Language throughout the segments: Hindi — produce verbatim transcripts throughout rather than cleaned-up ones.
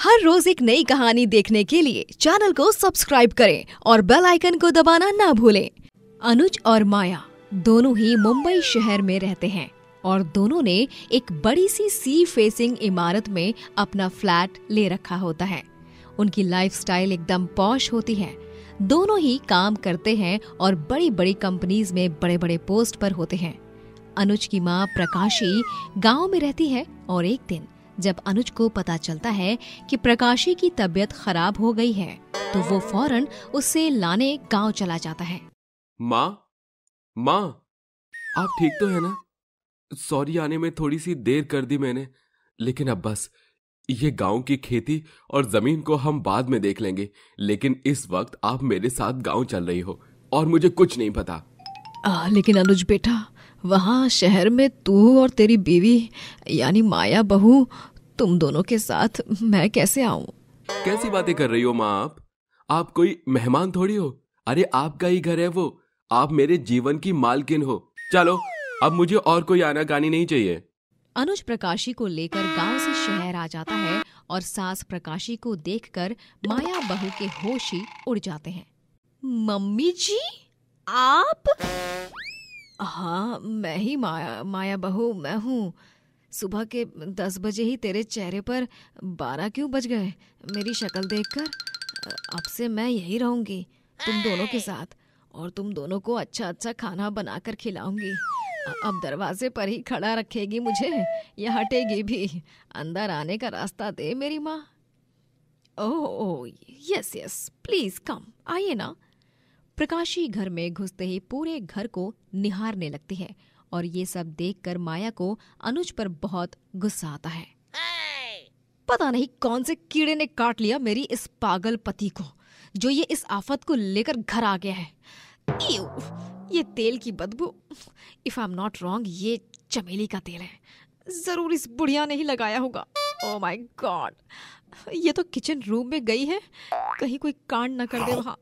हर रोज एक नई कहानी देखने के लिए चैनल को सब्सक्राइब करें और बेल आइकन को दबाना ना भूलें। अनुज और माया दोनों ही मुंबई शहर में रहते हैं और दोनों ने एक बड़ी सी सी फेसिंग इमारत में अपना फ्लैट ले रखा होता है। उनकी लाइफस्टाइल एकदम पॉश होती है। दोनों ही काम करते हैं और बड़ी बड़ी कंपनीज में बड़े बड़े पोस्ट पर होते हैं। अनुज की माँ प्रकाशी गांव में रहती है और एक दिन जब अनुज को पता चलता है कि प्रकाशी की तबीयत खराब हो गई है तो वो फौरन उससे लाने गांव चला जाता है। माँ माँ आप ठीक तो है ना? सॉरी आने में थोड़ी सी देर कर दी मैंने, लेकिन अब बस ये गांव की खेती और जमीन को हम बाद में देख लेंगे, लेकिन इस वक्त आप मेरे साथ गांव चल रही हो और मुझे कुछ नहीं पता। आ, लेकिन अनुज बेटा, वहाँ शहर में तू और तेरी बीवी यानी माया बहू, तुम दोनों के साथ मैं कैसे आऊं? कैसी बातें कर रही हो माँ आप? आप कोई मेहमान थोड़ी हो। अरे आपका ही घर है वो, आप मेरे जीवन की मालकिन हो। चलो अब मुझे और कोई आनाकानी नहीं चाहिए। अनुज प्रकाशी को लेकर गांव से शहर आ जाता है और सास प्रकाशी को देखकर माया बहू के होश ही उड़ जाते हैं। मम्मी जी आप? हाँ मैं ही माया माया बहू मैं हूँ। सुबह के दस बजे ही तेरे चेहरे पर बारह क्यों बज गए? मेरी शक्ल देखकर अब से मैं यही रहूंगी तुम दोनों के साथ और तुम दोनों को अच्छा अच्छा खाना बनाकर खिलाऊंगी। अब दरवाजे पर ही खड़ा रखेगी मुझे या हटेगी भी? अंदर आने का रास्ता दे मेरी माँ। Oh yes yes please come, आइए ना। प्रकाशी घर में घुसते ही पूरे घर को निहारने लगती है और ये सब देखकर माया को अनुज पर बहुत गुस्सा आता है। पता नहीं कौन से कीड़े ने काट लिया मेरी इस पागल पति को, जो ये इस आफत को लेकर घर आ गया है। इव, ये तेल की बदबू, if I am not wrong ये चमेली का तेल है। जरूर इस बुढ़िया ने ही लगाया होगा। ओह माय गॉड, ये तो किचन रूम में गई है, कहीं कोई कांड न कर दे वहां।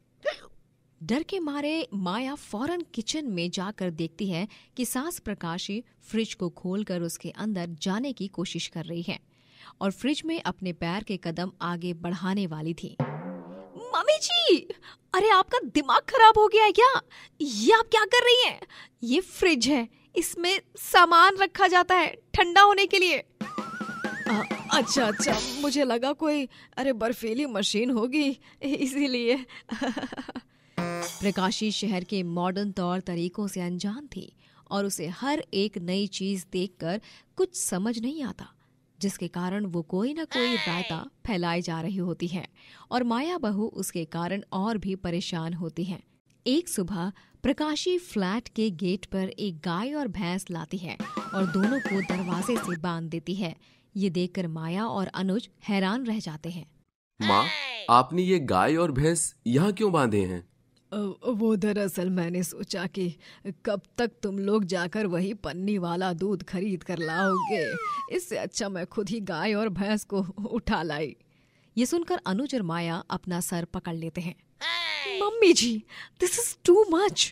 डर के मारे माया फौरन किचन में जाकर देखती है कि सास प्रकाशी फ्रिज को खोलकर उसके अंदर जाने की कोशिश कर रही है और फ्रिज में अपने पैर के कदम आगे बढ़ाने वाली थी। मम्मी जी, अरे आपका दिमाग खराब हो गया है क्या? ये आप क्या कर रही हैं? ये फ्रिज है, इसमें सामान रखा जाता है ठंडा होने के लिए। आ, अच्छा अच्छा, मुझे लगा कोई अरे बर्फीली मशीन होगी इसीलिए। प्रकाशी शहर के मॉडर्न तौर तरीकों से अनजान थी और उसे हर एक नई चीज देखकर कुछ समझ नहीं आता, जिसके कारण वो कोई ना कोई रायता फैलाई जा रही होती है और माया बहू उसके कारण और भी परेशान होती हैं। एक सुबह प्रकाशी फ्लैट के गेट पर एक गाय और भैंस लाती है और दोनों को दरवाजे से बांध देती है। ये देखकर माया और अनुज हैरान रह जाते हैं। माँ, आपने ये गाय और भैंस यहाँ क्यों बांधे हैं? वो दरअसल मैंने सोचा कि कब तक तुम लोग जाकर वही पन्नी वाला दूध खरीद कर लाओगे, इससे अच्छा मैं खुद ही गाय और भैंस को उठा लाई। ये सुनकर अनुज और माया अपना सर पकड़ लेते हैं। Mummy ji, this is too much.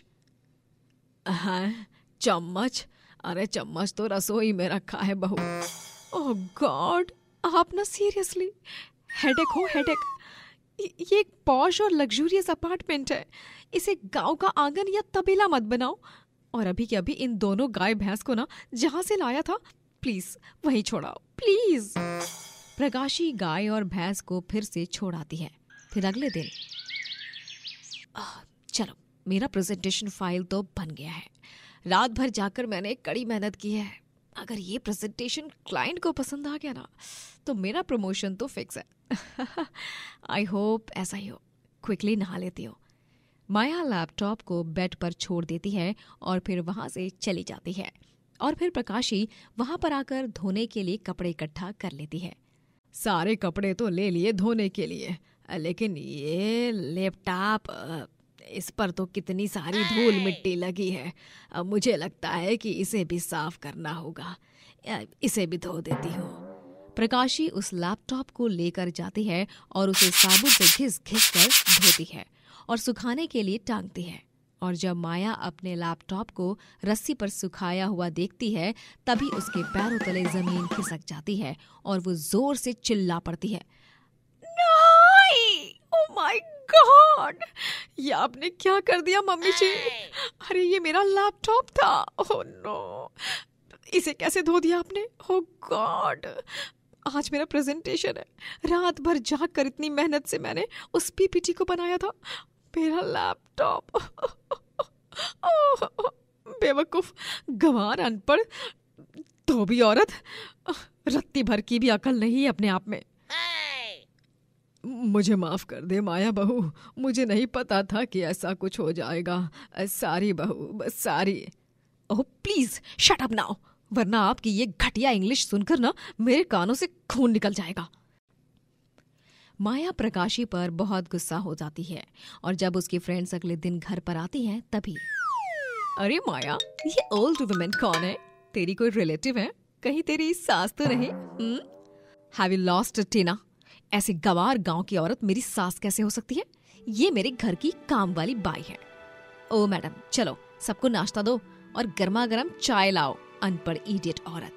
हाँ चम्मच? अरे चम्मच तो रसोई में रखा है बहू। ओह गॉड, आप ना सीरियसली? हेडेक हो हेडेक। ये एक पॉश और लग्जूरियस अपार्टमेंट है, इसे गांव का आंगन या तबेला मत बनाओ। और अभी के अभी इन दोनों गाय भैंस को ना जहां से लाया था प्लीज वहीं छोड़ाओ प्लीज। प्रकाशी गाय और भैंस को फिर से छोड़ाती है। फिर अगले दिन आ, चलो मेरा प्रेजेंटेशन फाइल तो बन गया है। रात भर जाकर मैंने कड़ी मेहनत की है। अगर ये प्रेजेंटेशन क्लाइंट को पसंद आ गया ना तो मेरा प्रमोशन तो फिक्स है। आई होप ऐसा ही हो। क्विकली नहा लेती हो। माया लैपटॉप को बेड पर छोड़ देती है और फिर वहां से चली जाती है और फिर प्रकाशी वहां पर आकर धोने के लिए कपड़े इकट्ठा कर लेती है। सारे कपड़े तो ले लिए धोने के लिए, लेकिन ये लैपटॉप, इस पर तो कितनी सारी धूल मिट्टी लगी है। अब मुझे लगता है कि इसे भी साफ करना होगा। इसे भी धो देती हूँ। प्रकाशी उस लैपटॉप को लेकर जाती है और उसे साबुन से घिस घिस कर धोती है और सुखाने के लिए टांगती है। और जब माया अपने लैपटॉप को रस्सी पर सुखाया हुआ देखती है तभी उसके पैरों तले जमीन खिसक जाती है और वो जोर से चिल्ला पड़ती है, नहीं! Oh my god! ये आपने क्या कर दिया मम्मी जी? अरे ये मेरा लैपटॉप था। Oh no! इसे कैसे धो दिया आपने? Oh god! आज मेरा प्रेजेंटेशन है। रात भर जाग कर इतनी मेहनत से मैंने उस पीपीटी को बनाया था। मेरा लैपटॉप। बेवकूफ, गंवार, अनपढ़, धोबी औरत। रत्ती भर की भी अकल नहीं अपने आप में। मुझे माफ कर दे माया बहू, मुझे नहीं पता था कि ऐसा कुछ हो जाएगा। सारी बहू, बस sorry. Oh please shut up now, वरना आपकी ये घटिया इंग्लिश सुनकर ना मेरे कानों से खून निकल जाएगा। माया प्रकाशी पर बहुत गुस्सा हो जाती है और जब उसकी फ्रेंड्स अगले दिन घर पर आती हैं तभी, अरे माया, ये ओल्ड वुमेन कौन है? तेरी कोई रिलेटिव है? कहीं तेरी सास तो नहीं? Have you lost Tina? ऐसे गवार गांव की औरत मेरी सास कैसे हो सकती है? ये मेरे घर की काम वाली बाई है। ओ मैडम, चलो सबको नाश्ता दो और गर्मा गर्म चाय लाओ, अनपढ़ इडियट औरत।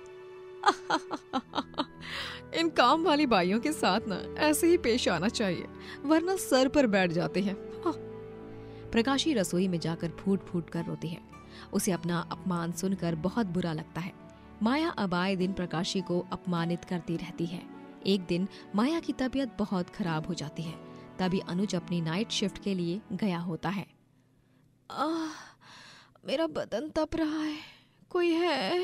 इन काम वाली बाइयों के साथ ना ऐसे ही पेश आना चाहिए, वरना सर पर बैठ जाते हैं। हाँ। प्रकाशी रसोई में जाकर फूट फूट कर रोती है। उसे अपना अपमान सुनकर बहुत बुरा लगता है। माया अब आए दिन प्रकाशी को अपमानित करती रहती है। एक दिन माया की तबीयत बहुत खराब हो जाती है। तभी अनुज अपनी नाइट शिफ्ट के लिए गया होता है। आह, मेरा बदन तप रहा है, कोई है?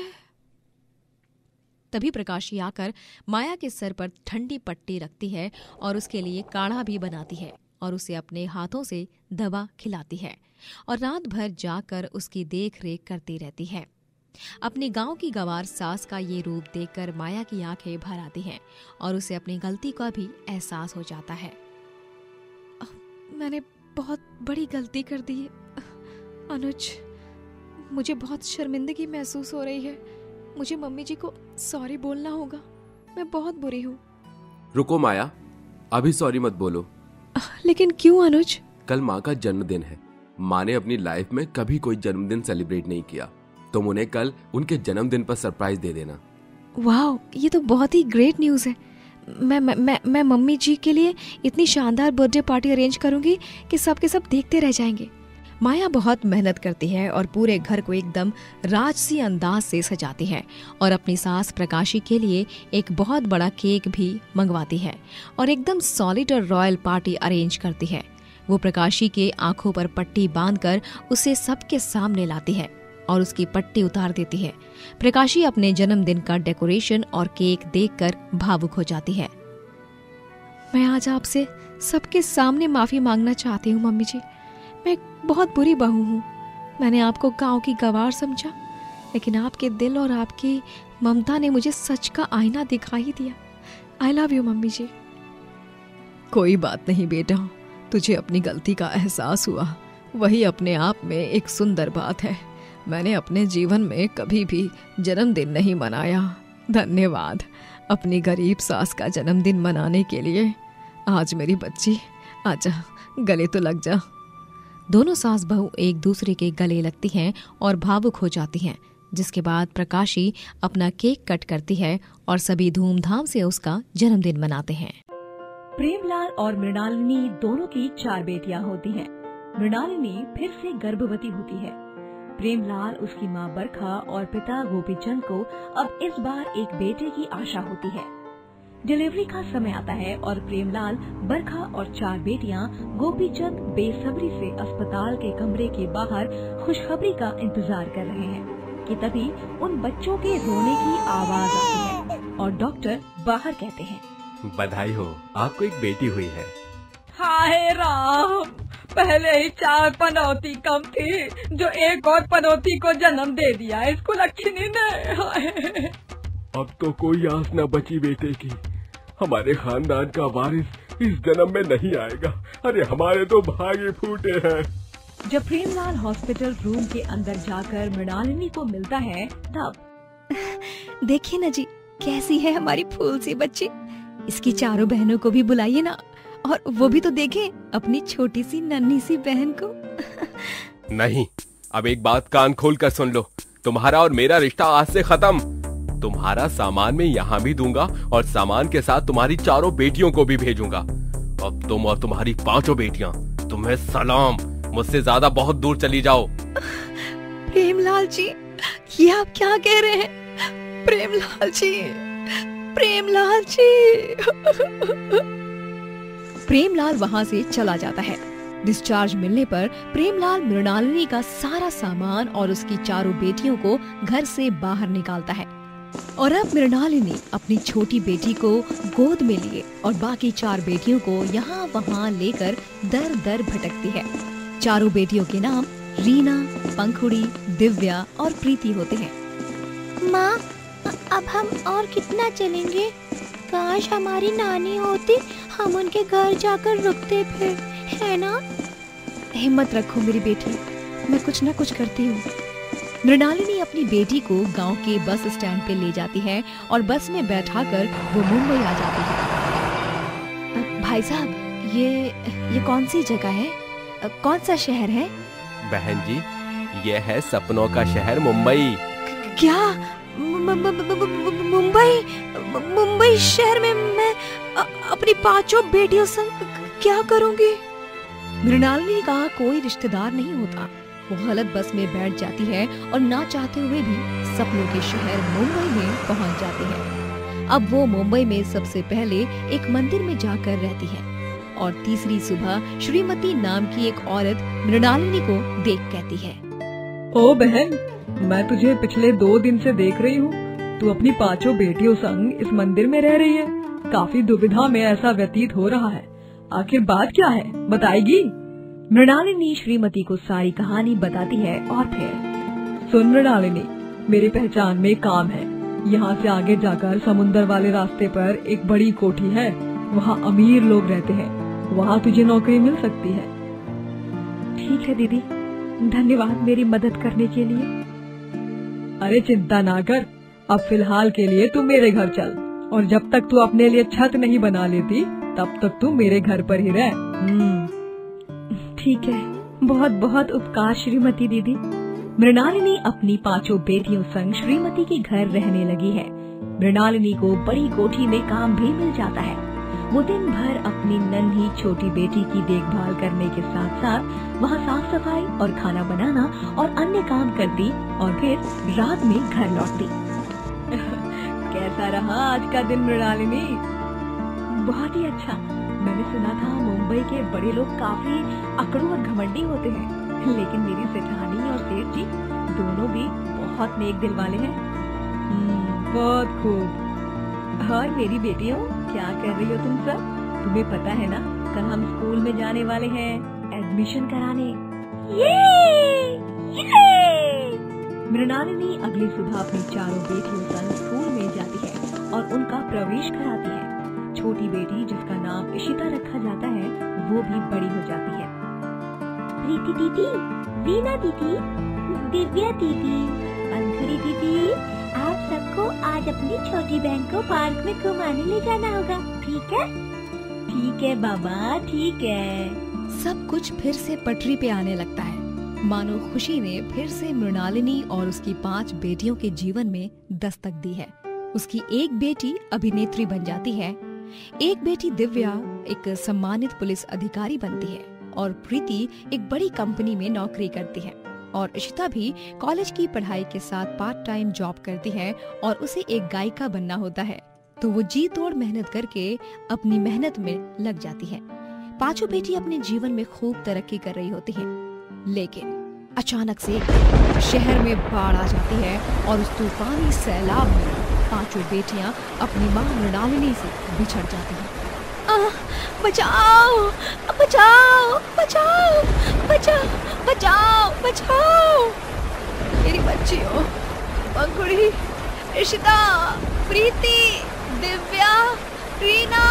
तभी प्रकाशी आकर माया के सर पर ठंडी पट्टी रखती है और उसके लिए काढ़ा भी बनाती है और उसे अपने हाथों से दवा खिलाती है और रात भर जाकर उसकी देख रेख करती रहती है। अपने गांव की गवार सास का ये रूप देखकर माया की आंखें भर आती हैं और उसे अपनी गलती का भी एहसास हो जाता है। मैंने बहुत बड़ी गलती कर दी है अनुज, मुझे बहुत शर्मिंदगी महसूस हो रही है। मुझे मम्मी जी को सॉरी बोलना होगा, मैं बहुत बुरी हूँ। रुको माया, अभी सॉरी मत बोलो। लेकिन क्यों अनुज? कल माँ का जन्मदिन है। माँ ने अपनी लाइफ में कभी कोई जन्मदिन सेलिब्रेट नहीं किया। तुम उन्हें कल उनके जन्मदिन पर सरप्राइज दे देना। वाह, ये तो बहुत ही ग्रेट न्यूज़ है। मैं मैं मैं, मैं मम्मी जी के लिए इतनी शानदार बर्थडे पार्टी अरेंज करूंगी कि सब के सब देखते रह जाएंगे। माया बहुत मेहनत करती है और पूरे घर को एकदम राजसी अंदाज से सजाती है और अपनी सास प्रकाशी के लिए एक बहुत बड़ा केक भी मंगवाती है और एकदम सॉलिड और रॉयल पार्टी अरेंज करती है। वो प्रकाशी के आंखों पर पट्टी बांधकर उसे सबके सामने लाती है और उसकी पट्टी उतार देती है। प्रकाशी अपने जन्मदिन का डेकोरेशन और केक देखकर भावुक हो जाती है। मैं आज आपसे सबके सामने माफी मांगना चाहती हूँ मम्मी जी। मैं बहुत बुरी बहू हूँ। मैंने आपको गांव की गवार समझा, लेकिन आपके दिल और आपकी ममता ने मुझे सच का आईना दिखा ही दिया। I love you mummy ji. कोई बात नहीं बेटा, तुझे अपनी गलती का एहसास हुआ, वही अपने आप में एक सुंदर बात है। मैंने अपने जीवन में कभी भी जन्मदिन नहीं मनाया। धन्यवाद अपनी गरीब सास का जन्मदिन मनाने के लिए। आज मेरी बच्ची, आजा गले तो लग जा। दोनों सास बहू एक दूसरे के गले लगती हैं और भावुक हो जाती हैं, जिसके बाद प्रकाशी अपना केक कट करती है और सभी धूमधाम से उसका जन्मदिन मनाते हैं। प्रेमलाल और मृणालिनी दोनों की चार बेटियां होती हैं। मृणालिनी फिर से गर्भवती होती है। प्रेमलाल, उसकी मां बरखा और पिता गोपीचंद को अब इस बार एक बेटे की आशा होती है। डिलीवरी का समय आता है और प्रेमलाल, बरखा और चार बेटियां गोपीचंद बेसब्री से अस्पताल के कमरे के बाहर खुशखबरी का इंतजार कर रहे हैं कि तभी उन बच्चों के रोने की आवाज आती है और डॉक्टर बाहर कहते हैं, बधाई हो, आपको एक बेटी हुई है। हाय राम, पहले ही चार पनौती कम थी, जो एक और पनौती को जन्म दे दिया इसको लक्ष्मी ने। हाय। अब तो कोई आस न बची बेटे की। हमारे खानदान का वारिस इस जन्म में नहीं आएगा। अरे हमारे तो भागे फूटे हैं। जब प्रेमलाल हॉस्पिटल रूम के अंदर जाकर मृणालिनी को मिलता है तब, देखिए ना जी, कैसी है हमारी फूल सी बच्ची। इसकी चारों बहनों को भी बुलाइए ना, और वो भी तो देखें अपनी छोटी सी नन्ही सी बहन को। नहीं, अब एक बात कान खोल कर सुन लो, तुम्हारा और मेरा रिश्ता आज से खत्म। तुम्हारा सामान मैं यहाँ भी दूंगा और सामान के साथ तुम्हारी चारों बेटियों को भी भेजूंगा। अब तुम और तुम्हारी पांचों बेटियां, तुम्हें सलाम, मुझसे ज्यादा बहुत दूर चली जाओ। प्रेमलाल जी, ये आप क्या कह रहे हैं? प्रेमलाल जी, प्रेमलाल जी। प्रेमलाल वहाँ से चला जाता है। डिस्चार्ज मिलने पर प्रेमलाल मृणालिनी का सारा सामान और उसकी चारों बेटियों को घर से बाहर निकालता है और अब मृणालिनी अपनी छोटी बेटी को गोद में लिए और बाकी चार बेटियों को यहाँ वहाँ लेकर दर दर भटकती है। चारों बेटियों के नाम रीना, पंखुड़ी, दिव्या और प्रीति होते हैं। माँ, अब हम और कितना चलेंगे? काश हमारी नानी होती, हम उनके घर जाकर रुकते फिर, है ना? हिम्मत रखो मेरी बेटी, मैं कुछ न कुछ करती हूँ। मृणालिनी अपनी बेटी को गांव के बस स्टैंड पे ले जाती है और बस में बैठाकर वो मुंबई आ जाती है। भाई साहब, ये ये कौन सी जगह है? कौन सा शहर है? बहन जी, ये है सपनों का शहर मुंबई। क्या? मुंबई? मुंबई शहर में मैं अपनी पांचों बेटियों संग क्या करूंगी? मृणालिनी का कोई रिश्तेदार नहीं होता। वो गलत बस में बैठ जाती है और ना चाहते हुए भी सपनों के शहर मुंबई में पहुंच जाती है। अब वो मुंबई में सबसे पहले एक मंदिर में जाकर रहती है और तीसरी सुबह श्रीमती नाम की एक औरत मृणालिनी को देख कहती है, ओ बहन, मैं तुझे पिछले दो दिन से देख रही हूँ। तू अपनी पांचों बेटियों संग इस मंदिर में रह रही है। काफी दुविधा में ऐसा व्यतीत हो रहा है। आखिर बात क्या है, बताएगी? मृणालिनी श्रीमती को सारी कहानी बताती है और फिर, सुन मृणालिनी, मेरी पहचान में काम है। यहाँ से आगे जाकर समुंदर वाले रास्ते पर एक बड़ी कोठी है, वहाँ अमीर लोग रहते हैं। वहाँ तुझे नौकरी मिल सकती है। ठीक है दीदी, धन्यवाद मेरी मदद करने के लिए। अरे चिंता ना कर, अब फिलहाल के लिए तू मेरे घर चल और जब तक तू अपने लिए छत नहीं बना लेती तब तक तू मेरे घर पर ही रह। ठीक है, बहुत बहुत उपकार श्रीमती दीदी। मृणालिनी अपनी पांचों बेटियों संग श्रीमती के घर रहने लगी है। मृणालिनी को बड़ी कोठी में काम भी मिल जाता है। वो दिन भर अपनी नन्ही छोटी बेटी की देखभाल करने के साथ साथ वहाँ साफ सफाई और खाना बनाना और अन्य काम करती और फिर रात में घर लौटती। कैसा रहा आज का दिन मृणालिनी? बहुत ही अच्छा। मैंने सुना था मुंबई के बड़े लोग काफी अकड़ू और घमंडी होते हैं, लेकिन मेरी सेठानी और सेठ जी दोनों भी बहुत नेक दिल वाले हैं। बहुत खूब। और मेरी बेटियों, क्या कर रही हो तुम सब? तुम्हें पता है ना, कल हम स्कूल में जाने वाले हैं एडमिशन कराने। ये! ये! मृणालिनी अगली सुबह अपनी चारों बेटियों संग स्कूल में जाती है और उनका प्रवेश कराती है। छोटी बेटी, जिसका नाम इशिता रखा जाता है, वो भी बड़ी हो जाती है। प्रीति दीदी, रीना दीदी, दिव्या दीदी, पंखुड़ी दीदी, आप सबको आज अपनी छोटी बहन को पार्क में घुमाने ले जाना होगा, ठीक है? ठीक है बाबा, ठीक है। सब कुछ फिर से पटरी पे आने लगता है, मानो खुशी ने फिर से मृणालिनी और उसकी पांच बेटियों के जीवन में दस्तक दी है। उसकी एक बेटी अभिनेत्री बन जाती है, एक बेटी दिव्या एक सम्मानित पुलिस अधिकारी बनती है और प्रीति एक बड़ी कंपनी में नौकरी करती है और इशिता भी कॉलेज की पढ़ाई के साथ पार्ट टाइम जॉब करती है और उसे एक गायिका बनना होता है, तो वो जी तोड़ मेहनत करके अपनी मेहनत में लग जाती है। पांचों बेटी अपने जीवन में खूब तरक्की कर रही होती हैं, लेकिन अचानक से शहर में बाढ़ आ जाती है और उस तूफानी सैलाब में पांचों बेटियां अपनी मां मृणालिनी से बिछड़ जाती हैं। बचाओ, बचाओ, बचाओ, बचाओ, बचाओ, बचाओ मेरी बच्चियों, पंखुड़ी, इशिता, प्रीति, दिव्या, रीना।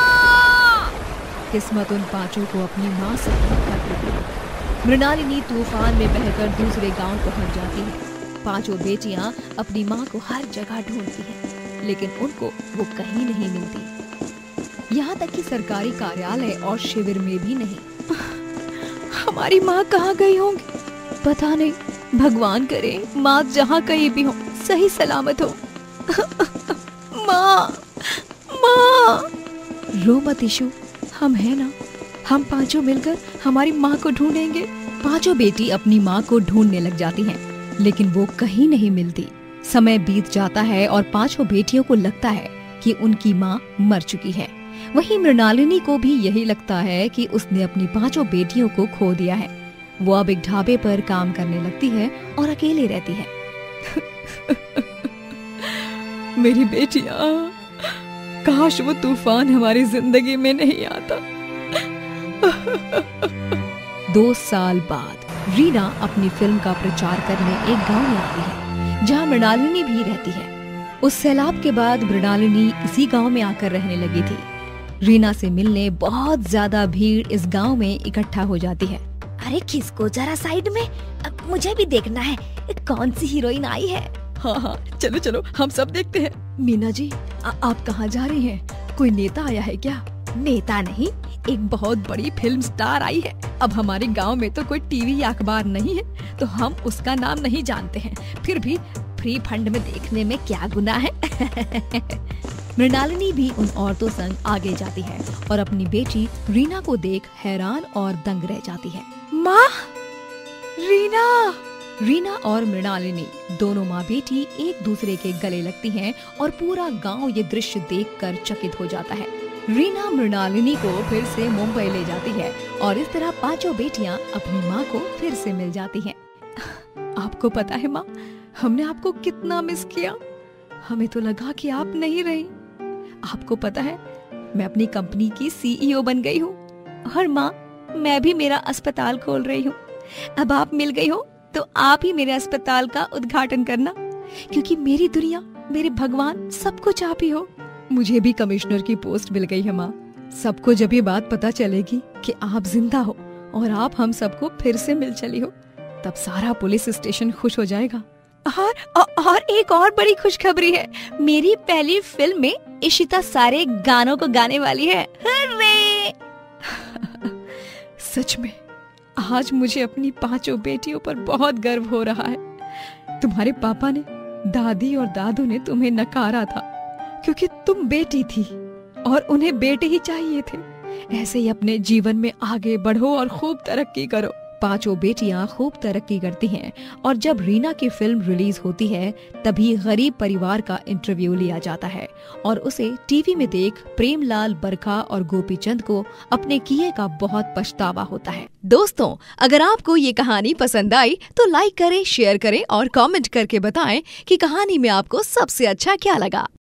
किस्मत उन पांचों को अपनी मां से कर देती है। मृणालिनी तूफान में बहकर दूसरे गांव पहुंच जाती है। पांचों बेटियां अपनी मां को हर जगह ढूंढती हैं, लेकिन उनको वो कहीं नहीं मिलती। यहाँ तक कि सरकारी कार्यालय और शिविर में भी नहीं। हमारी माँ कहाँ गई होंगी? पता नहीं, भगवान करे माँ जहाँ कहीं भी हो सही सलामत हो। माँ, माँ, रो मत इशू, हम हैं ना, हम पांचों मिलकर हमारी माँ को ढूंढेंगे। पांचों बेटी अपनी माँ को ढूंढने लग जाती हैं, लेकिन वो कहीं नहीं मिलती। समय बीत जाता है और पांचों बेटियों को लगता है कि उनकी माँ मर चुकी है। वहीं मृणालिनी को भी यही लगता है कि उसने अपनी पांचों बेटियों को खो दिया है। वो अब एक ढाबे पर काम करने लगती है और अकेले रहती है। मेरी बेटियां, काश वो तूफान हमारी जिंदगी में नहीं आता। दो साल बाद रीना अपनी फिल्म का प्रचार करने एक गांव में आती है, जहां मृणालिनी भी रहती है। उस सैलाब के बाद मृणालिनी इसी गांव में आकर रहने लगी थी। रीना से मिलने बहुत ज्यादा भीड़ इस गांव में इकट्ठा हो जाती है। अरे खिसको जरा साइड में, अब मुझे भी देखना है कौन सी हीरोइन आई है। हाँ हाँ, चलो चलो हम सब देखते हैं। मीना जी, आ, आप कहाँ जा रही हैं? कोई नेता आया है क्या? नेता नहीं, एक बहुत बड़ी फिल्म स्टार आई है। अब हमारे गांव में तो कोई टीवी या अखबार नहीं है, तो हम उसका नाम नहीं जानते हैं। फिर भी फ्री फंड में देखने में क्या गुनाह है। मृणालिनी भी उन औरतों संग आगे जाती है और अपनी बेटी रीना को देख हैरान और दंग रह जाती है। माँ, रीना! रीना और मृणालिनी दोनों माँ बेटी एक दूसरे के गले लगती हैं और पूरा गांव ये दृश्य देखकर चकित हो जाता है। रीना मृणालिनी को फिर से मुंबई ले जाती है और इस तरह पांचों बेटियां अपनी माँ को फिर से मिल जाती हैं। आपको पता है माँ, हमने आपको कितना मिस किया। हमें तो लगा कि आप नहीं रही। आपको पता है, मैं अपनी कंपनी की सीईओ बन गई हूँ और माँ, मैं भी मेरा अस्पताल खोल रही हूँ। अब आप मिल गई हो तो आप ही मेरे अस्पताल का उद्घाटन करना, क्योंकि मेरी दुनिया, मेरे भगवान, सब कुछ आप ही हो। मुझे भी कमिश्नर की पोस्ट मिल गई है माँ। सबको जब ये बात पता चलेगी कि आप जिंदा हो और आप हम सबको फिर से मिल चली हो, तब सारा पुलिस स्टेशन खुश हो जाएगा। और और एक और बड़ी खुशखबरी है, मेरी पहली फिल्म में इशिता सारे गानों को गाने वाली है। हर्रे! सच में आज मुझे अपनी पांचों बेटियों पर बहुत गर्व हो रहा है। तुम्हारे पापा ने, दादी और दादू ने तुम्हें नकारा था क्योंकि तुम बेटी थी और उन्हें बेटे ही चाहिए थे। ऐसे ही अपने जीवन में आगे बढ़ो और खूब तरक्की करो। पांचों बेटियां खूब तरक्की करती हैं और जब रीना की फिल्म रिलीज होती है, तभी गरीब परिवार का इंटरव्यू लिया जाता है और उसे टीवी में देख प्रेमलाल बरखा और गोपीचंद को अपने किए का बहुत पछतावा होता है। दोस्तों, अगर आपको ये कहानी पसंद आई तो लाइक करें, शेयर करें और कमेंट करके बताएं कि कहानी में आपको सबसे अच्छा क्या लगा।